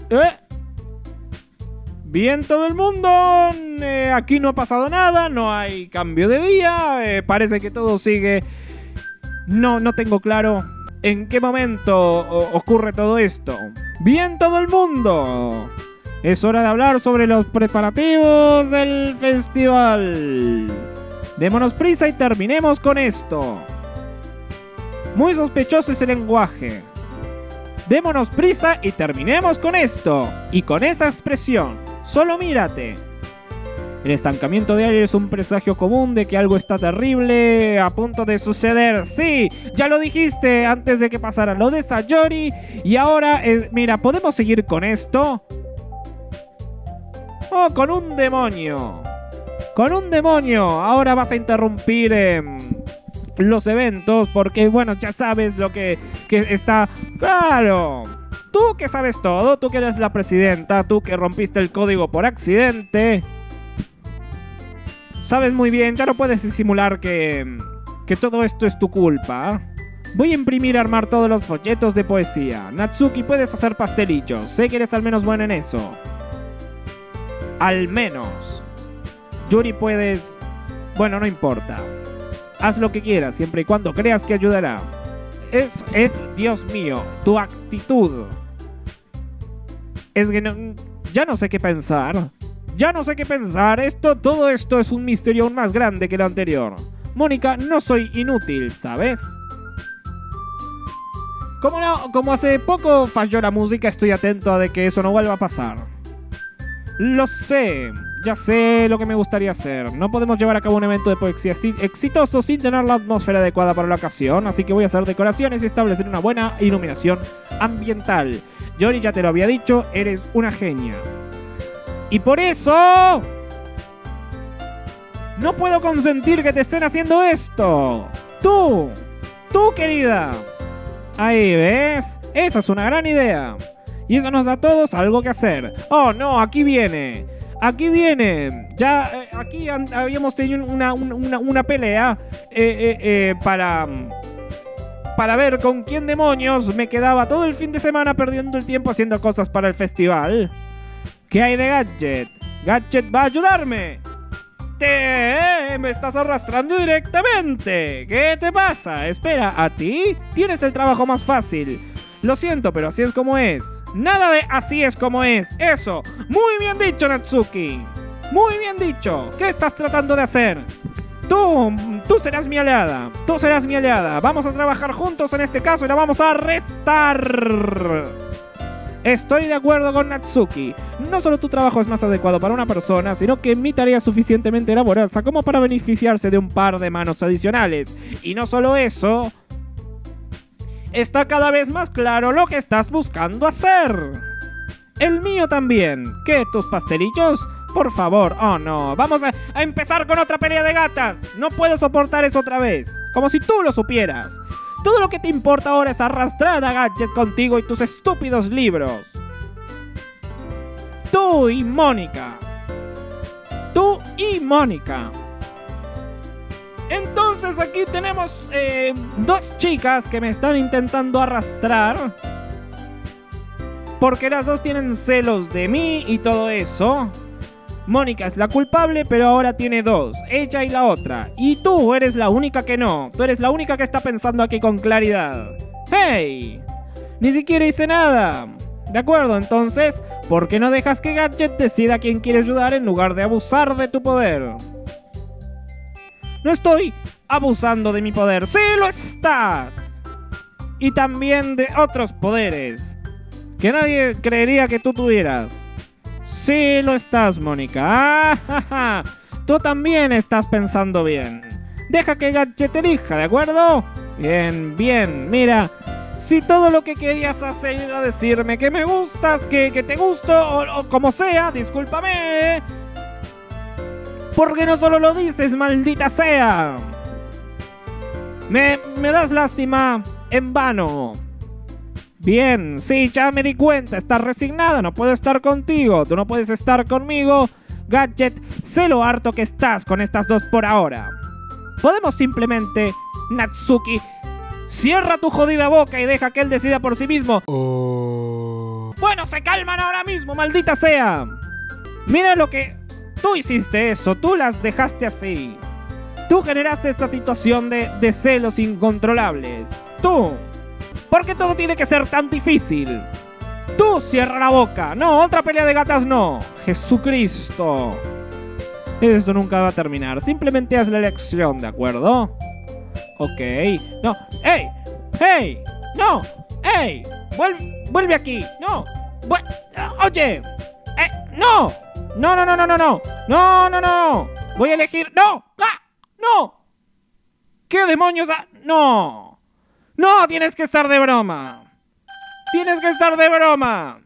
Bien todo el mundo, aquí no ha pasado nada, no hay cambio de día, parece que todo sigue. No tengo claro en qué momento ocurre todo esto. Bien todo el mundo, es hora de hablar sobre los preparativos del festival. Démonos prisa y terminemos con esto. Muy sospechoso ese lenguaje. Démonos prisa y terminemos con esto. Y con esa expresión, solo mírate. El estancamiento de aire es un presagio común de que algo está terrible a punto de suceder. Sí, ya lo dijiste antes de que pasara lo de Sayori. Y ahora, mira, ¿podemos seguir con esto? Oh, con un demonio. Con un demonio. Ahora vas a interrumpir los eventos porque, bueno, ya sabes lo que está... ¡Claro! Tú que sabes todo, tú que eres la presidenta, tú que rompiste el código por accidente. Sabes muy bien, ya no puedes disimular que todo esto es tu culpa. Voy a imprimir y armar todos los folletos de poesía. Natsuki, puedes hacer pastelillos. Sé que eres al menos buena en eso. Al menos. Yuri, puedes... Bueno, no importa. Haz lo que quieras, siempre y cuando creas que ayudará. Dios mío, tu actitud. Es que ya no sé qué pensar. Ya no sé qué pensar. Todo esto es un misterio aún más grande que lo anterior. Mónica, no soy inútil, ¿sabes? Como hace poco falló la música, estoy atento a de que eso no vuelva a pasar. Lo sé. Ya sé lo que me gustaría hacer. No podemos llevar a cabo un evento de poesía exitoso sin tener la atmósfera adecuada para la ocasión, así que voy a hacer decoraciones y establecer una buena iluminación ambiental. Yori, ya te lo había dicho, eres una genia. Y por eso... no puedo consentir que te estén haciendo esto. Tú, querida. Ahí, ¿ves? Esa es una gran idea. Y eso nos da a todos algo que hacer. Oh, no, aquí viene. Aquí viene. Ya aquí habíamos tenido una pelea para ver con quién demonios me quedaba todo el fin de semana perdiendo el tiempo haciendo cosas para el festival. ¿Qué hay de Gadget? Gadget va a ayudarme. Me estás arrastrando directamente. ¿Qué te pasa? Espera, ¿a ti? Tienes el trabajo más fácil. Lo siento, pero así es como es. Nada de así es como es. Eso. Muy bien dicho, Natsuki. Muy bien dicho. ¿Qué estás tratando de hacer? Tú serás mi aliada. Tú serás mi aliada. Vamos a trabajar juntos en este caso y la vamos a arrestar. Estoy de acuerdo con Natsuki. No solo tu trabajo es más adecuado para una persona, sino que mi tarea es suficientemente laboriosa como para beneficiarse de un par de manos adicionales. Y no solo eso... está cada vez más claro lo que estás buscando hacer. El mío también. ¿Qué? ¿Tus pastelillos? Por favor. Oh, no. Vamos a empezar con otra pelea de gatas. No puedo soportar eso otra vez. Como si tú lo supieras. Todo lo que te importa ahora es arrastrar a Gadget contigo y tus estúpidos libros. Tú y Mónica. Tú y Mónica. Entonces aquí tenemos dos chicas que me están intentando arrastrar. Porque las dos tienen celos de mí y todo eso. Mónica es la culpable, pero ahora tiene dos. Ella y la otra. Y tú eres la única que no. Tú eres la única que está pensando aquí con claridad. ¡Hey! Ni siquiera hice nada. De acuerdo, entonces, ¿por qué no dejas que Gadget decida a quién quiere ayudar en lugar de abusar de tu poder? No estoy abusando de mi poder. ¡Sí lo estás! Y también de otros poderes que nadie creería que tú tuvieras. Sí lo estás, Mónica. ¡Ah! Tú también estás pensando bien. Deja que Gadget elija, ¿de acuerdo? Bien, bien. Mira, si todo lo que querías hacer era decirme que me gustas, que te gusto o como sea, discúlpame. ¿Por qué no solo lo dices, maldita sea? Me das lástima en vano. Bien, sí, ya me di cuenta. Estás resignada, no puedo estar contigo. Tú no puedes estar conmigo. Gadget, sé lo harto que estás con estas dos por ahora. Podemos simplemente... Natsuki, cierra tu jodida boca y deja que él decida por sí mismo. Bueno, se calman ahora mismo, maldita sea. Mira lo que... Tú hiciste eso, tú las dejaste así. Tú generaste esta situación de celos incontrolables. Tú. ¿Por qué todo tiene que ser tan difícil? Tú cierra la boca. No, otra pelea de gatas no. Jesucristo. Esto nunca va a terminar. Simplemente haz la elección, ¿de acuerdo? Ok. No. ¡Ey! ¡Ey! ¡No! ¡Ey! ¡Vuelve aquí! ¡No! ¡Oye! ¡No! ¡No, no, no, no, no, no! ¡No, no, no! ¡Voy a elegir! ¡No! ¡Ah! ¡No! ¿Qué demonios? ¡No! ¡No! ¡Tienes que estar de broma! ¡Tienes que estar de broma!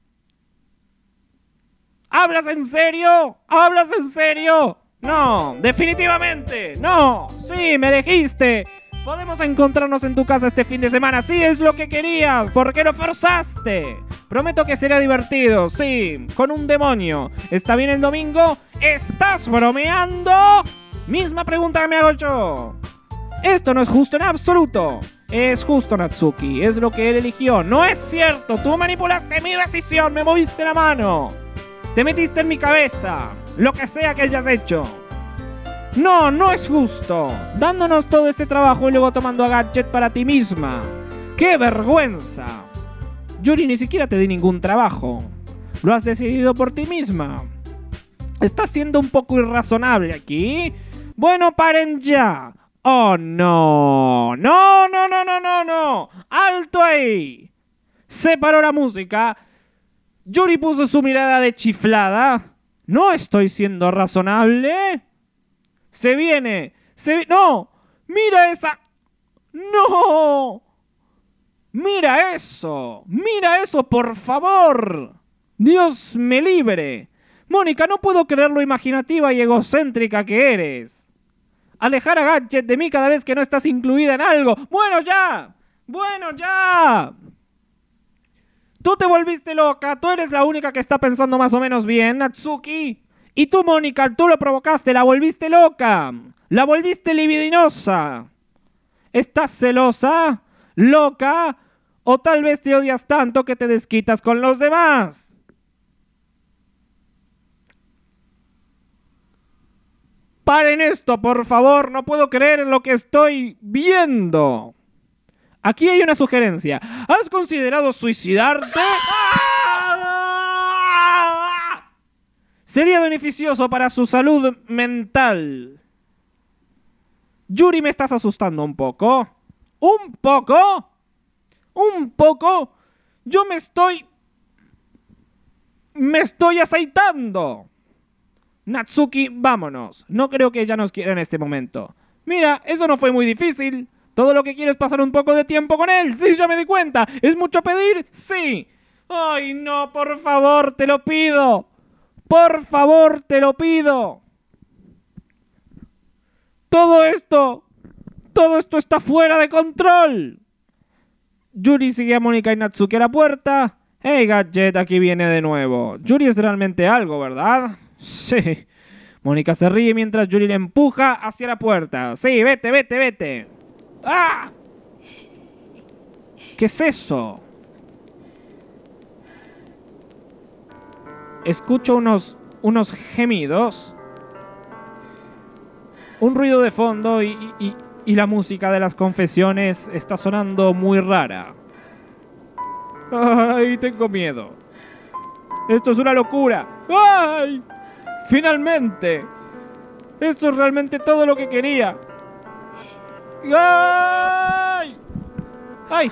¿Hablas en serio? ¿Hablas en serio? No, definitivamente. No, sí, me elegiste. Podemos encontrarnos en tu casa este fin de semana. Sí, es lo que querías. ¿Por qué lo forzaste? Prometo que será divertido. Sí, con un demonio. ¿Está bien el domingo? ¿Estás bromeando? Misma pregunta que me hago yo. Esto no es justo en absoluto. Es justo, Natsuki. Es lo que él eligió. No es cierto. Tú manipulaste mi decisión. Me moviste la mano. Te metiste en mi cabeza. Lo que sea que hayas hecho. No, no es justo. Dándonos todo este trabajo y luego tomando a Gadget para ti misma. ¡Qué vergüenza! Yuri, ni siquiera te di ningún trabajo. Lo has decidido por ti misma. ¿Estás siendo un poco irrazonable aquí? Bueno, paren ya. ¡Oh, no! ¡No, no, no, no, no, no! ¡Alto ahí! Se paró la música. Yuri puso su mirada de chiflada. ¿No estoy siendo razonable? ¡Se viene! ¡No! ¡Mira esa! ¡No! ¡Mira eso! ¡Mira eso, por favor! ¡Dios me libre! Mónica, no puedo creer lo imaginativa y egocéntrica que eres. Alejar a Gadget de mí cada vez que no estás incluida en algo. ¡Bueno, ya! ¡Bueno, ya! Tú te volviste loca, tú eres la única que está pensando más o menos bien, Natsuki. Y tú, Mónica, tú lo provocaste, la volviste loca. La volviste libidinosa. ¿Estás celosa? ¿Loca? ¿O tal vez te odias tanto que te desquitas con los demás? Paren esto, por favor, no puedo creer en lo que estoy viendo. Aquí hay una sugerencia. ¿Has considerado suicidarte? Sería beneficioso para su salud mental. Yuri, me estás asustando un poco. ¿Un poco? ¿Un poco? Yo me estoy aceitando. Natsuki, vámonos. No creo que ella nos quiera en este momento. Mira, eso no fue muy difícil. Todo lo que quiero es pasar un poco de tiempo con él. Sí, ya me di cuenta. ¿Es mucho pedir? Sí. Ay, no, por favor, te lo pido. Por favor, te lo pido. Todo esto está fuera de control. Yuri sigue a Mónica y Natsuki a la puerta. Hey, Gadget, aquí viene de nuevo. Yuri es realmente algo, ¿verdad? Sí. Mónica se ríe mientras Yuri le empuja hacia la puerta. Sí, vete, vete, vete. ¡Ah! ¿Qué es eso? Escucho unos gemidos. Un ruido de fondo y la música de las confesiones está sonando muy rara. ¡Ay, tengo miedo! ¡Esto es una locura! ¡Ay! ¡Finalmente! Esto es realmente todo lo que quería. ¡Ay! ¡Ay!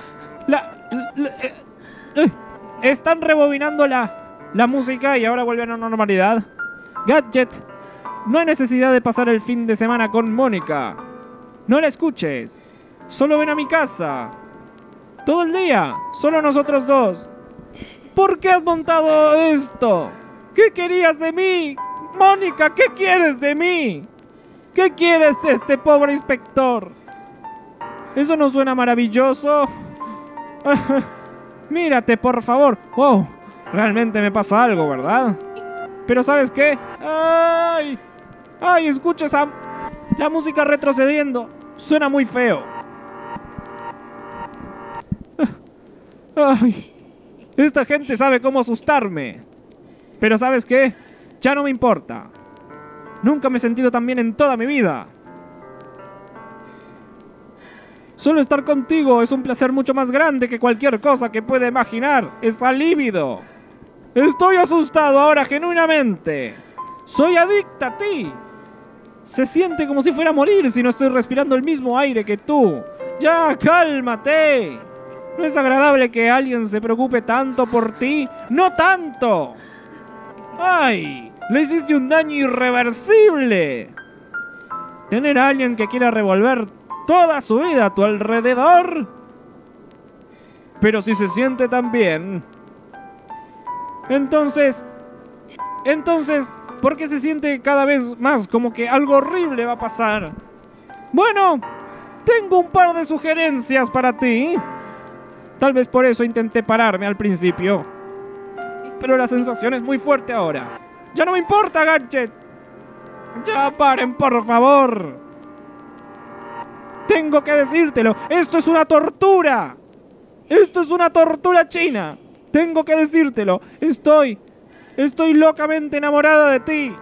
Están rebobinando la música y ahora vuelve a la normalidad. Gadget, no hay necesidad de pasar el fin de semana con Mónica. No la escuches. Solo ven a mi casa. Todo el día. Solo nosotros dos. ¿Por qué has montado esto? ¿Qué querías de mí? Mónica, ¿qué quieres de mí? ¿Qué quieres de este pobre inspector? ¿Eso no suena maravilloso? Mírate, por favor. Wow, realmente me pasa algo, ¿verdad? Pero ¿sabes qué? ¡Ay! ¡Ay! Escucha la música retrocediendo. Suena muy feo. ¡Ay! Esta gente sabe cómo asustarme. Pero ¿sabes qué? Ya no me importa. Nunca me he sentido tan bien en toda mi vida. Solo estar contigo es un placer mucho más grande que cualquier cosa que pueda imaginar. Es lívido. Estoy asustado ahora genuinamente. Soy adicta a ti. Se siente como si fuera a morir si no estoy respirando el mismo aire que tú. Ya, cálmate. ¿No es agradable que alguien se preocupe tanto por ti? ¡No tanto! ¡Ay! Le hiciste un daño irreversible. Tener a alguien que quiera revolver toda su vida a tu alrededor. Pero si se siente tan bien, Entonces, ¿por qué se siente cada vez más como que algo horrible va a pasar? Bueno, tengo un par de sugerencias para ti. Tal vez por eso intenté pararme al principio. Pero la sensación es muy fuerte ahora. ¡Ya no me importa, Gadget! ¡Ya paren, por favor! Tengo que decírtelo. ¡Esto es una tortura! ¡Esto es una tortura china! Tengo que decírtelo. Estoy locamente enamorada de ti.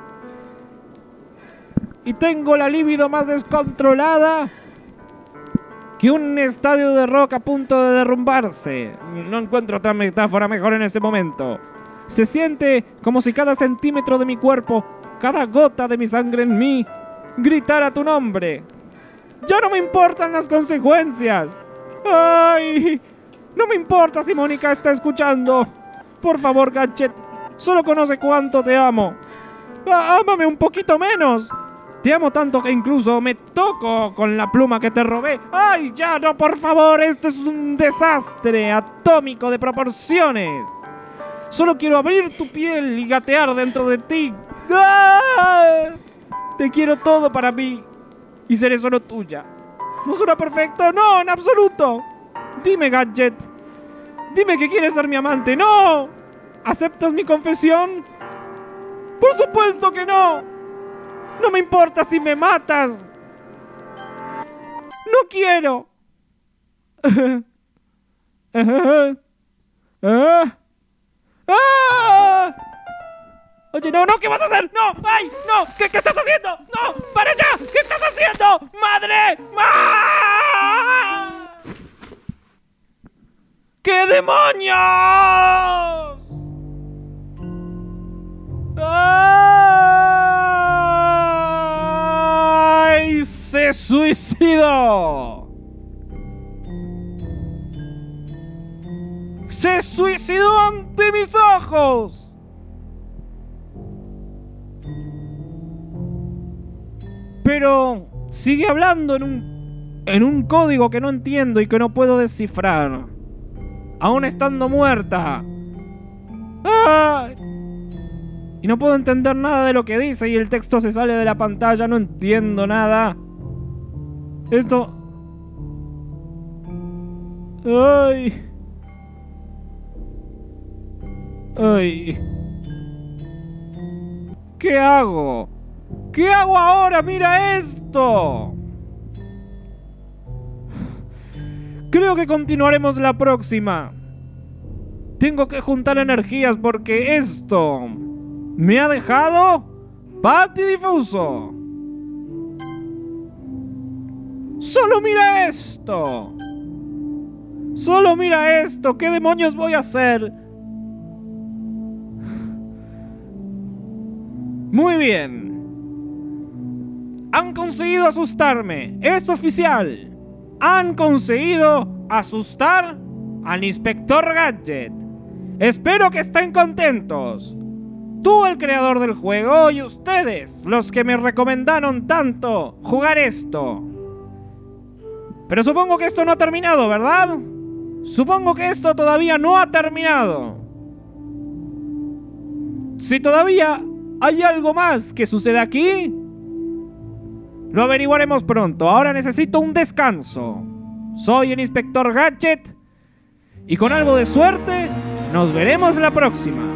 Y tengo la libido más descontrolada que un estadio de rock a punto de derrumbarse. No encuentro otra metáfora mejor en este momento. Se siente como si cada centímetro de mi cuerpo, cada gota de mi sangre en mí, gritara tu nombre. ¡Ya no me importan las consecuencias! ¡Ay! No me importa si Mónica está escuchando. Por favor, Gadget, solo conoce cuánto te amo. ¡Ámame un poquito menos! Te amo tanto que incluso me toco con la pluma que te robé. ¡Ay, ya no, por favor! Esto es un desastre atómico de proporciones. Solo quiero abrir tu piel y gatear dentro de ti. ¡Ah! Te quiero todo para mí y seré solo tuya. ¿No suena perfecto? ¡No, en absoluto! Dime, Gadget. Dime que quieres ser mi amante. ¡No! ¿Aceptas mi confesión? ¡Por supuesto que no! No me importa si me matas. ¡No quiero! Oye, no, ¿qué vas a hacer? ¡No! ¡Ay! ¡No! ¿Qué estás haciendo? ¡No! ¡Para ya! ¿Qué estás haciendo? ¡Madre! ¡Ah! ¡Qué demonios! ¡Ay! ¡Se suicidó! ¡Se suicidó ante mis ojos! Pero sigue hablando en un código que no entiendo y que no puedo descifrar. Aún estando muerta. ¡Ay! Y no puedo entender nada de lo que dice y el texto se sale de la pantalla. No entiendo nada. Esto... ¡Ay! ¡Ay! ¿Qué hago? ¿Qué hago ahora? ¡Mira esto! Creo que continuaremos la próxima. Tengo que juntar energías porque esto me ha dejado patidifuso. ¡Solo mira esto! ¡Solo mira esto! ¿Qué demonios voy a hacer? Muy bien. Han conseguido asustarme. Es oficial. Han conseguido asustar al Inspector Gadget. Espero que estén contentos. Tú, el creador del juego, y ustedes, los que me recomendaron tanto jugar esto. Pero supongo que esto no ha terminado, ¿verdad? Supongo que esto todavía no ha terminado. Si todavía hay algo más que sucede aquí, lo averiguaremos pronto. Ahora necesito un descanso. Soy el Inspector Gadget y con algo de suerte nos veremos la próxima.